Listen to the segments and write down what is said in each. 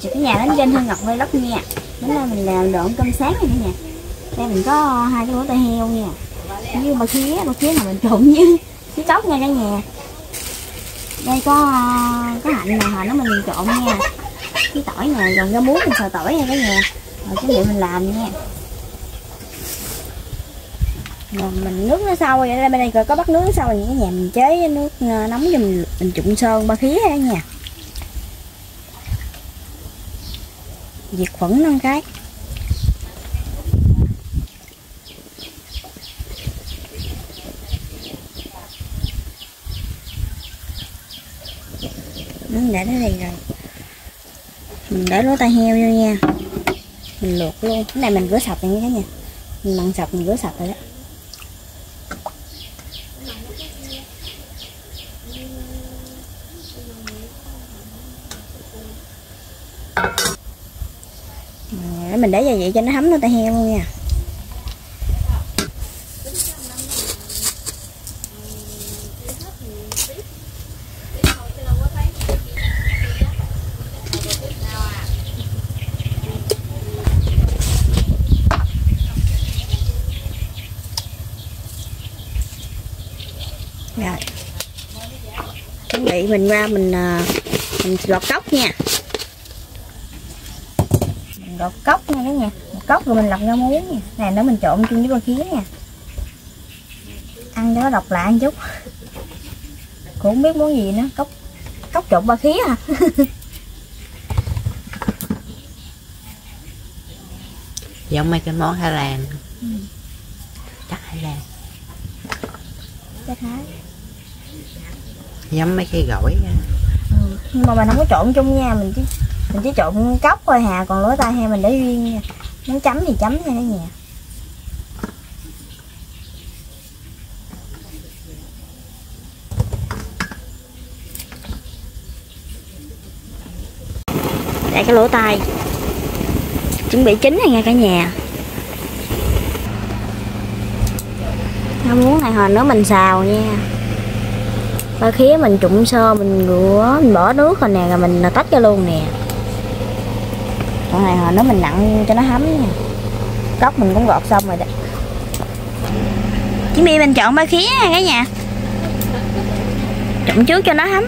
Thì cái nhà đến kênh Hương Ngọc Vlog nha. Bữa nay mình làm độn cơm sáng này nha. Đây mình có 2 cái lỗ tai heo nha, với ba khía là mình trộn với cốc nha cả nhà. Đây có hạnh nè, hồi nó mình trộn nha, với tỏi nè, còn rau muống mình xào tỏi nha cả nhà. Rồi cái liệu mình làm nha. Rồi mình nước nó sâu vậy, bên đây có bắt nước nó sâu vậy cả nhà, mình chế nước nóng cho mình trụng sơn ba khía cả nhà. Diệt khuẩn 5 cái. Để nó đây rồi. Mình để lỗ tai heo vô nha. Mình luộc luôn. Cái này mình rửa sạch rồi nha cả nhà. Mình mặn sạch mình rửa sạch rồi đó. Mình để gia vị cho nó thấm lỗ tai heo luôn nha. Rồi. Chuẩn bị mình ra mình gọt cốc nha. Mình gọt cốc nha cả nhà. Cốc rồi mình lọc rau muống nha. Này nữa mình trộn chung với ba khía nha. Ăn cho nó độc lạ một chút. Cũng không biết món gì nữa, cốc trộn ba khía à. Giống mấy cái món Thái Lan. Chắc Thái Lan. Chắc Thái. Giống mấy cái gỏi. Nhưng mà mình không có trộn chung nha, mình chỉ trộn cốc thôi hà, còn lỗ tai heo mình để riêng nha. Muốn chấm thì chấm nha cả nhà. Đây cái lỗ tai chuẩn bị chín rồi nha cả nhà. Rau muống này hồi nữa mình xào nha. Ba khía mình trụng sơ, mình rửa, mình bỏ nước rồi nè, rồi mình tách ra luôn nè. Còn này hồi nữa mình nặn cho nó thấm nha. Cốc mình cũng gọt xong rồi đó. Chị My mình chọn ba khía nha cả nhà. Trụng trước cho nó thấm.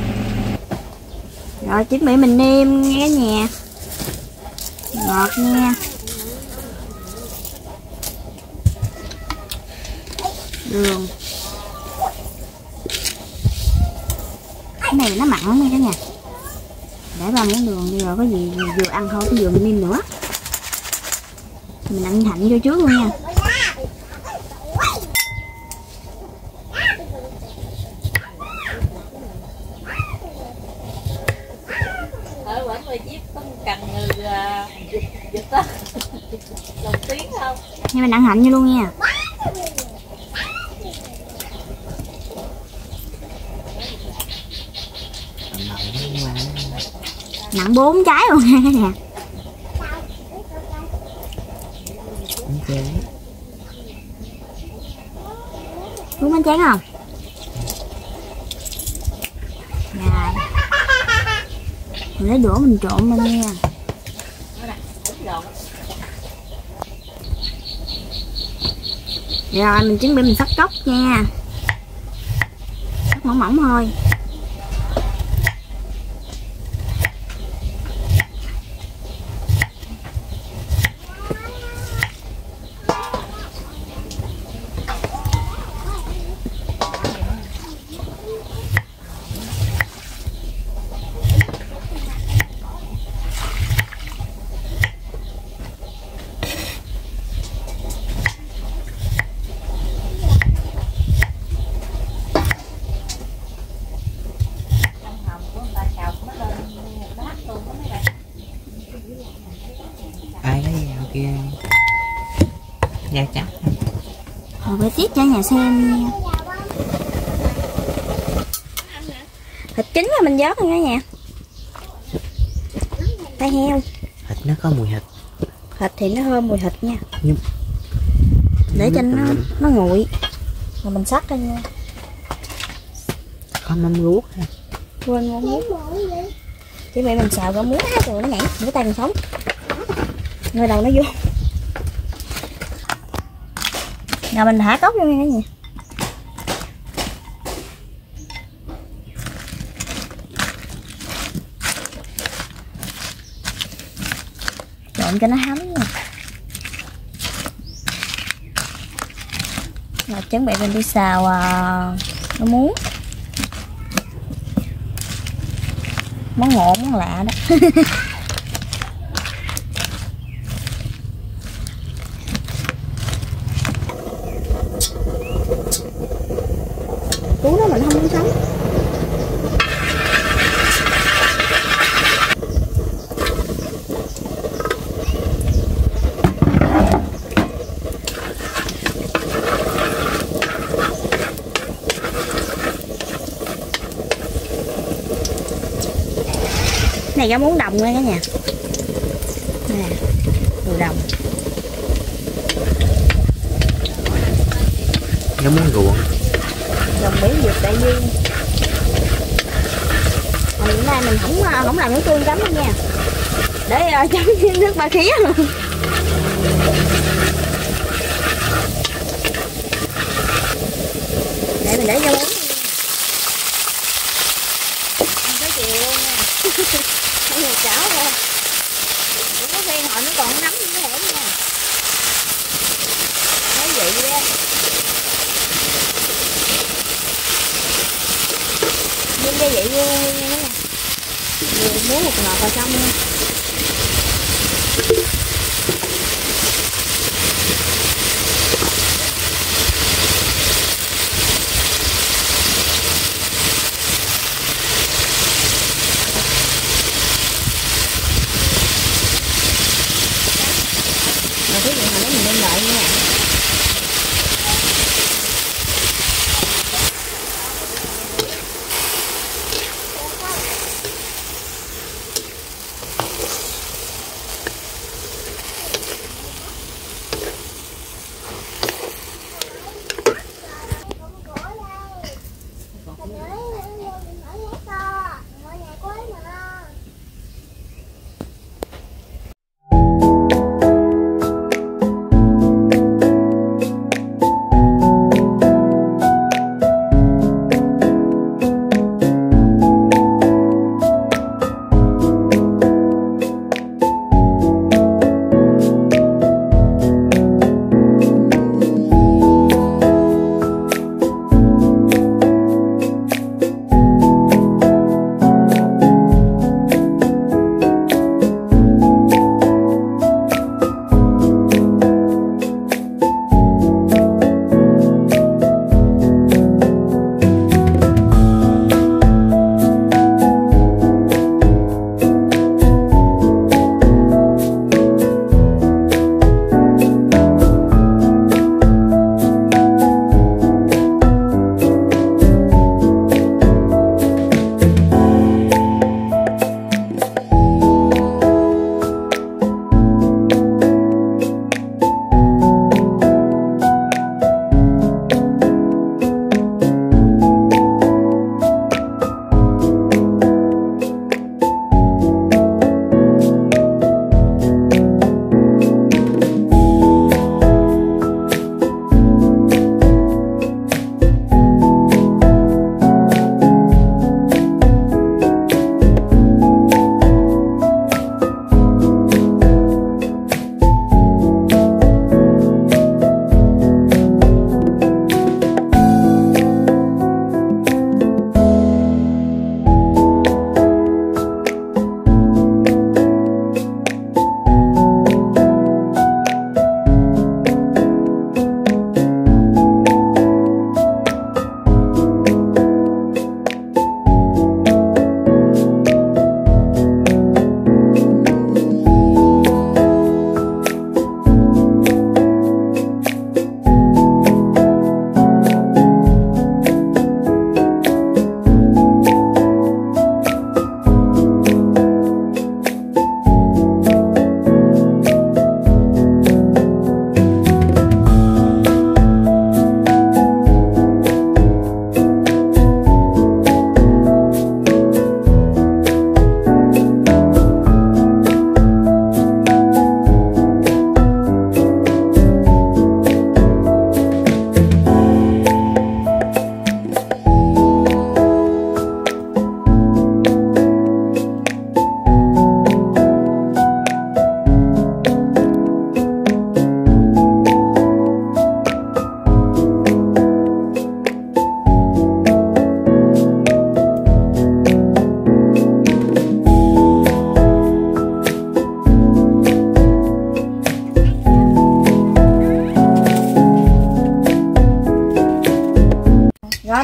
Rồi chị My mình nêm nha cả nhà. Ngọt nha. Đường. Cái này nó mặn lắm nha cả nhà. Để 3 muỗng đường đi rồi có gì vừa ăn thôi, cái vừa mình nêm nữa. Mình ăn hạnh vô trước luôn nha. Nha mình ăn hạnh vô luôn nha. Nặng 4 trái luôn nha cả nhà. Muốn bánh tráng không? Rồi. Mình lấy đũa mình trộn lên nha. Rồi mình chuẩn bị mình xắt cốc nha. Cốc mỏng mỏng thôi. Ai lấy dao kia dao chắc rồi phải tiếp cho nhà xem nha. Thịt chín rồi mình vớt rồi cả nhà. Tai heo thịt nó có mùi thịt. Thịt thì nó thơm mùi thịt nha. Để cho nó nguội rồi mình xắt ra nha. Có mắm ruốc ha. Quên mắm ruốc. Chứ vậy mình xào có muối rồi nó nhảy, mũi tay còn sống. Ngồi đầu nó vô. Rồi mình thả cốc vô nha cả nhà. Trộn cho nó thấm nha. Rồi chuẩn bị mình đi xào nó muống. Món ngộ, món lạ đó. Cú đó mình không muốn sống. Này rau muống đồng nha cả nhà. Nè, mùi đồng. Nó muốn ruộng. Đồng biển Dược Đại Dương. Hôm nay mình không làm nước tương chấm đâu nha. Để chấm với nước ba khía luôn. Để mình để rau muống. Ăn tới chiều luôn nha. Ăn một chảo thôi. Cũng có khi họ nó còn nấm như thế nha. Thấy vậy á. Nhân gia vị vô nha. Vừa muối một ngọt vào trong nha. Rồi cái gì hồi nãy mình đem đợi nha.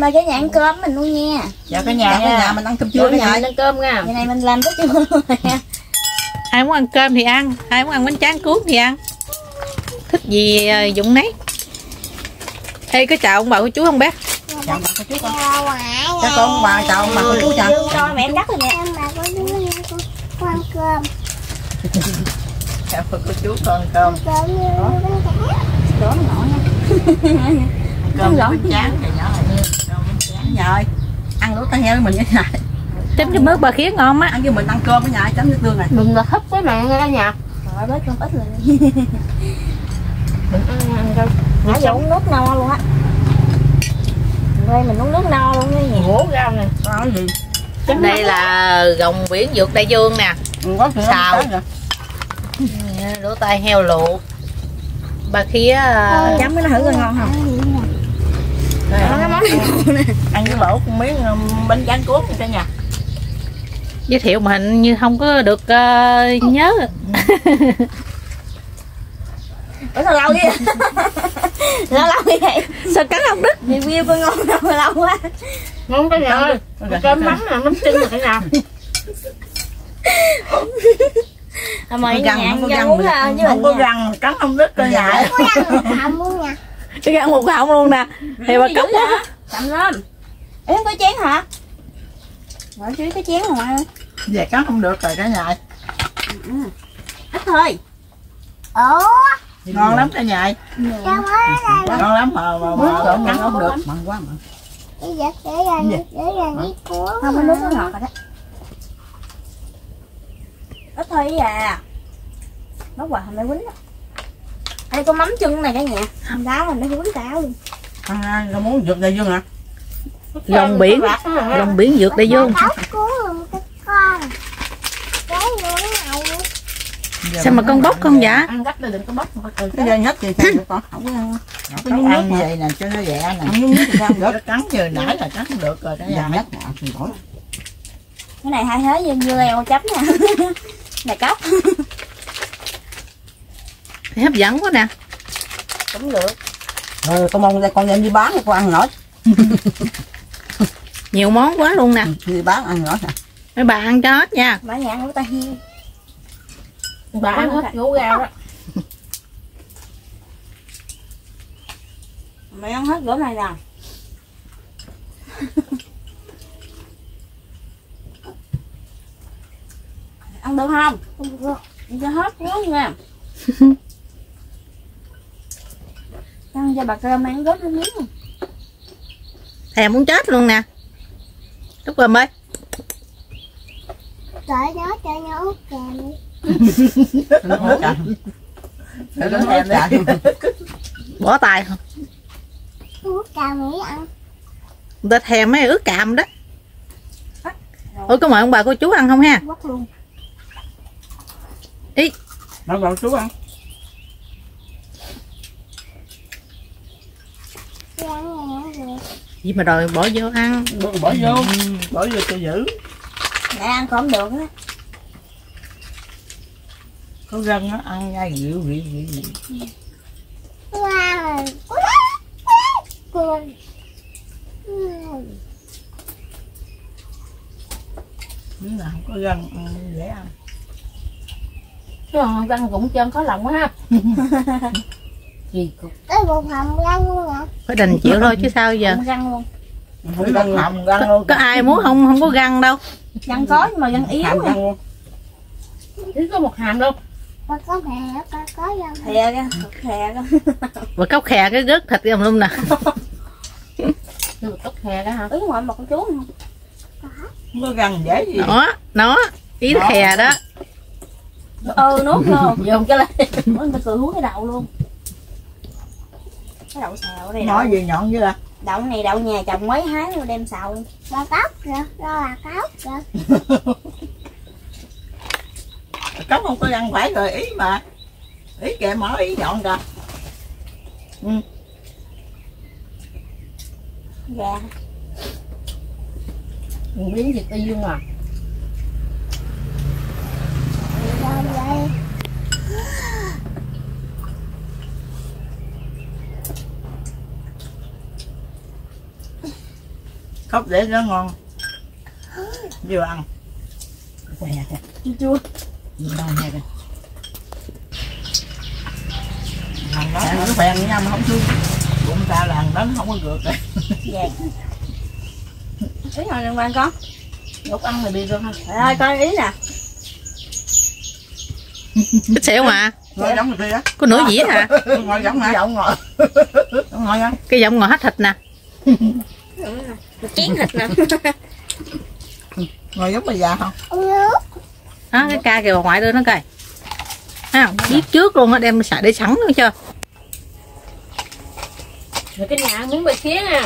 mời cả nhà ăn cơm mình luôn nha. Chào cả nhà mình ăn cơm trưa cả nhà. Mình ăn cơm nha. Ngày này mình làm có trưa luôn rồi nha. Ai muốn ăn cơm thì ăn, ai muốn ăn bánh tráng cuốn thì ăn. Thích gì Dũng nấy. Ê, có chào ông bà cô chú không bé? Chào bà cô chú con. Chào con bà, chào bà cô chú chào. Cho mẹ em cắt rồi nè. Con ăn cơm. Chào bà cô chú con cơm. Cơm như bánh tráng. Đổ nó ngọt nha. Cơm bánh tráng thì nhỏ là như cơm bánh tráng. Nhà ơi, ăn lỗ tai heo với mình nha nhà. Chấm cái mướp bà khía ngon á. Ăn với mình ăn cơm với nhà chấm nước tương này. Đừng là hấp với mẹ nghe nha. Rồi bớt cơm ít rồi. Mình ăn cơm. Nãy giờ uống nước no luôn á. Đây mình uống nước no luôn nha. Ngủ rau nè. Có gì? Đây là gồng biển vượt đại dương nè. Có chuyện xào. Lỗ tai heo luộc. Bà khía chấm cái nó thử coi ngon không? Ăn với bổ con miếng bánh tráng cuốn cả nhà. giới thiệu mà hình như không có được nhớ. Ủa sao lâu vậy? Lâu vậy vậy? Sao cắn không đứt? Review con ngon đâu mà lâu quá. Ngon cái nhà ơi. Cơm mắm là mắm trưng là cái nào? Mời nhà ăn có rau muống với mình không có nha. răng cắn không đứt cơ nhà. Không muốn nha. Cái ăn một họng luôn nè. Thì bà cấm quá. Chậm lên. Ê không có chén hả? Rồi chứ cái chén rồi. Về cắn không được rồi cả nhà. Ít thôi. Ủa? Ngon lắm cả nhà. Sao mới đây? Ngon lắm mà cắn không được. Mặn quá mà. Cái vật để ra đi cuốn. Không có nước nó ngọt rồi đó. Ít thôi à. Nó quà không để quýnh đó. Đây có mắm chân này cả nhà. Không đá mình để quýnh táo luôn. Nó muốn vượt đại dương hả? Gồng biển vượt đại dương. Táo cuốn luôn cái con. Cái luôn này. Sao mà con bóc không vậy? Ăn gấp đừng có bóc. Cái dây nhấp gì sao được con? Không có nhúng nước như vậy nè cho nó dẻ nè. Không nhúng nước thì sao được? Cắn như nãy là cắn không được rồi cả nhà. Cái này hai thế dương dưa leo chấm nha. Này cốc. Thì hấp dẫn quá nè. Cũng được. Rồi con mong con đem đi bán thì con ăn nổi. Nhiều món quá luôn nè. Đi bán ăn nổi nè. Mấy bà ăn cho hết nha. Bà nhà ăn của ta hiên. Bà ăn hết ngủ gao đó. Mày ăn hết bữa này nè. Ăn được không? Không được. Ăn cho hết luôn nha. Ăn cho bà cơm ăn gớt miếng. Thèm muốn chết luôn nè. Lúc rồi mới. Trời nhớ út kèm đi. Bỏ tay không? Út kèm nghĩ ăn. Người ta thèm mấy ướt cạm đó. Ủa có mời ông bà cô chú ăn không ha? Quất luôn. Ý. Đâu bà chú ăn. Đi ăn nè. Gì mà đòi bỏ vô ăn. Bỏ vô cho giữ. Để ăn không được á. Có răng nó ăn ngay rượu. Wow. Nếu là không có răng ăn dễ ăn. Chứ không răng cũng trơn có lòng quá ha. Gì cũng Cái bột hầm răng luôn hả? phải đành chịu thôi chứ sao giờ. Không răng luôn. Không răng hầm răng luôn. Có ai muốn không có răng đâu. Răng có nhưng mà răng yếu. Hầm răng luôn. Chỉ có một hàm đâu. Bà có mẹ, bà có răng. Thè ra, thè ra. Và cốc khè cái rớt thịt ra luôn nè. Cốc khè đó hả? Ý ngoại một con chú không? Không có răng dễ gì. Nó ý khè đó. Nuốt vô. Dùng cái này. Người ta cười hú cái đậu luôn. Cái đậu xào này. Nói gì nhọn vậy là? Đậu này đậu nhà trồng mấy hái rồi đem xào. Bà cốc rồi, đó là cốc rồi. Cốc không có răng phải rồi ý mà. Ý kệ mở ý nhọn kìa. Gà. Miếng thịt tây dương à. Rồi vậy. Khóc để nó ngon. Vừa ăn. Quay nha kìa. Chua. Đâu nha kìa. Lần đó nó phèn với nhau mà không thương. Bụng ta lần đó nó không có gượt rồi. Dạ. Ý hồi đừng quan con. Lúc ăn thì đi luôn thôi. Trời ơi coi ý nè. Bít xẻo mà. Ngồi giống người kia á. Có nửa dĩa hả? Ngồi giống hả? Giọng ngồi. Ngồi á. Cái giọng ngồi hết thịt nè. Chén thịt nè. Ngồi giống bà già không? Đó, cái ca kìa bà ngoại đưa nó coi. Thấy không? Biết trước luôn á, đem xài để sẵn luôn chưa. Rồi cái nhà muốn bày khía nha.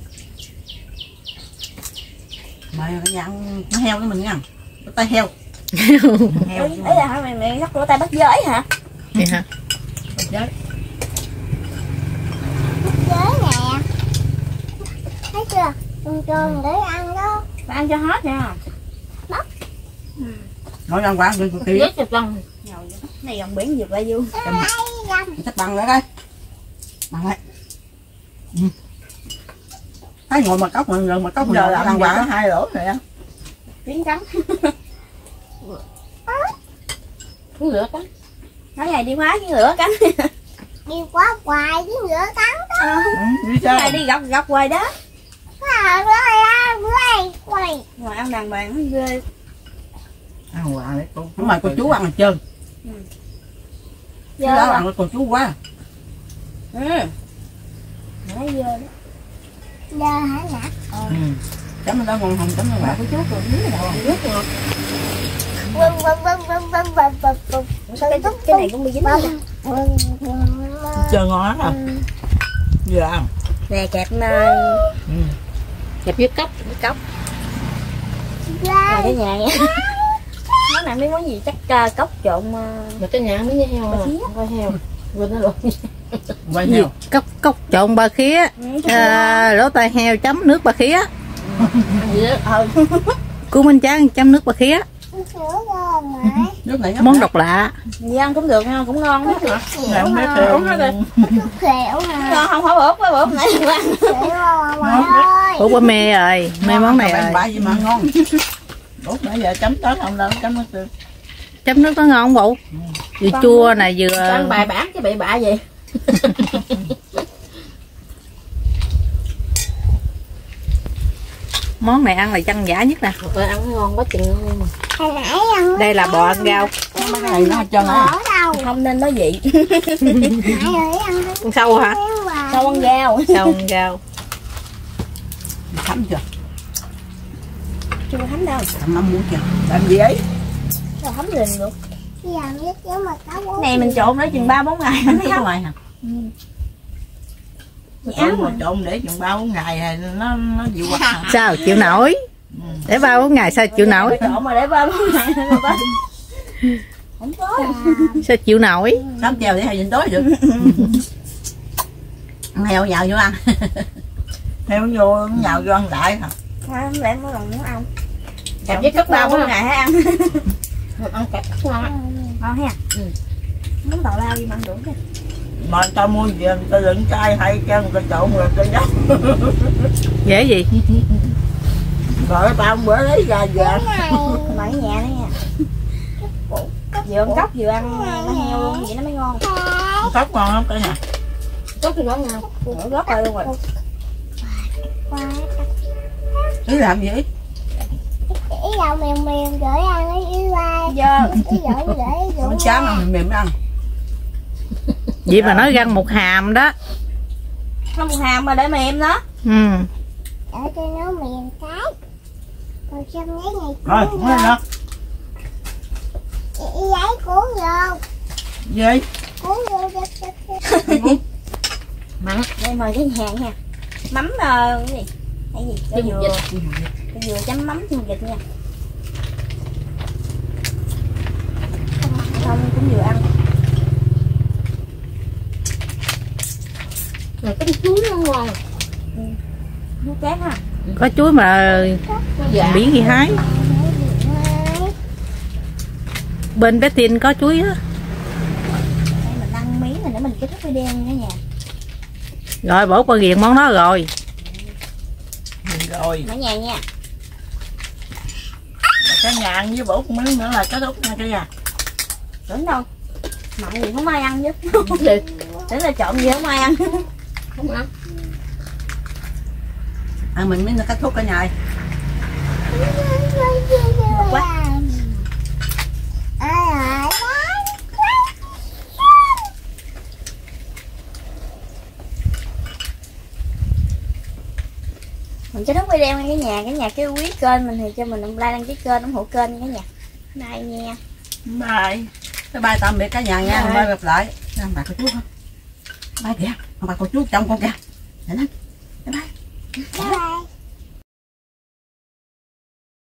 Mày cái nhăn nó heo với mình nha. Cái tay heo. Heo. Ấy là hả mày lắc lỗ tay bắt giới hả? Vậy hả? Bắt giới. Giới nè. Thấy chưa? Tròn để ăn đó. Phải ăn cho hết nha. Ngồi ăn quả đừng kia. Dớt cho con. Này dòng biển vượt lại vô. Chắc bằng lại đây. Bằng lại. Thấy ngồi mà cốc mà gần mà cốc giờ là ăn quả 2 lỗ này á. Tiếng cắn. Tiếng lửa cắn. Nói ngày đi hóa tiếng lửa cắn. Đi quá hoài với ngựa cắn đó. Đi sao? Này đi gặp hoài đó. Quay. Rồi ăn đàng hoàng nó ghê. Ăn quả đấy cô. Không mà cô chú ăn là trơn. Chứ đó ăn cô chú quá. Nói ghê đó. Giờ hả nè? Chấm nó đó ngon không chấm nó quả. Cô chú còn miếng nào nước ngọt. Cái này cũng bị dính rồi. Chơi ngon lắm hả? Vừa ăn. Nè kẹp kẹp với cốc. Rồi cái nhà nha. Món này mấy món gì chắc cốc trộn mà cái nhà mấy heo à. Coi heo. Quên nó luôn. Quay heo. Cốc trộn ba khía. Lỗ tai heo chấm nước ba khía. Cô Minh Trang chấm nước ba khía. Nước này Món độc lạ. Gì ăn cũng được nha, cũng ngon đó. Làm mấy Khều khều. Khều hả? Ngon không phải bột bột này ăn. Ủa bà mê rồi, mê món này rồi. Bả gì mà ngon. Út nãy giờ chấm tới không đâu, chấm nước tương. Chấm nước nó ngon không bộ? Vừa chua nè, vừa ăn bài bản chứ bị bạ gì. món này ăn là dân dã nhất nè. Rồi ăn ngon quá chừng ngon mà. Hồi nãy ăn Đây là bò ăn rau. Mấy cái này nó chân á. ở đâu? Không nên nói vậy. Nãy rồi ăn Con sâu hả? Sao ăn rau? Sâu ăn rau. Thấm chưa? Chưa thấm đâu. Thấm mắm muối chưa? Làm gì ấy? Sao thấm liền được. Bây giờ biết chứ mà có Này mình trộn nó chừng 3-4 ngày nó Cái thấm. ngoài hả? Áo mà. Trộn để chừng 3-4 ngày thì nó dịu quá. Sao chịu nổi? Để 3-4 ngày sao chịu nổi? Trộn mà để 3-4 ngày nó tới. Không có. Sao chịu nổi? Sắm treo để hai giờ tối được. Ăn heo nhào vô ăn. Heo vô nhào vô ăn đại hả? Không lẽ mỗi lần muốn ăn. Kẹp với cất 3-4 ngày hãy ăn. Ăn kẹp ngon. Ngon ha. Món tàu lao đi mà ăn đủ chứ. Mà tao mua về tao đựng chai hay chân tao trộn rồi tao dốc. Dễ gì? Rồi tao bữa lấy ra về. Mà ở nhà đó nha. Vừa ăn cốc vừa ăn nó heo luôn vậy nó mới ngon. Cốc ngon lắm cả nhà. Cốc thì ngon nào. Rất là luôn rồi. Ý làm gì? Ý dầu mềm mềm gửi ăn nó ý qua. Dơ. Ý gửi gửi Bánh tráng ăn mềm ăn. Vậy mà nói răng một hàm đó. Không một hàm mà để mềm đó. Ừ. Để cho nó mềm cái. Còn trong giấy này Rồi, cuốn không lên nữa. giấy cuốn vô. Gì? Cuốn vô cho. Mặn. Đây mời cái hàng nha. Mắm cái gì? Cái gì? Cái dừa. Cái dừa chấm mắm chung vịt nha. Không cũng vừa ăn. Rồi cái chuối nó ngon. Nó cát ha. Có chuối mà biển gì hái. Bên bé Tin có chuối á. Đây mình ăn miếng này để mình kết thúc video nha cả nhà. Rồi bổ qua ghiền món đó rồi. rồi. Ở nhà nha. Cả nhà ăn với bổ miếng nữa là kết thúc nha cả nhà. Tưởng đâu mặn gì không ai ăn chứ. Tưởng là trộn gì không ai ăn. Không ăn. Ăn mình mới là kết thúc cả nhà. Quá. Mình kết thúc video nha cả nhà cái quý kênh mình thì cho mình like đăng ký kênh ủng hộ kênh nha cả nhà. Bye nha. Bye. Bye tạm biệt cả nhà nha. Bye gặp lại. Bà cô chú không? Bye kìa. Bà cô chú chồng con kìa. Bye bye. Bye.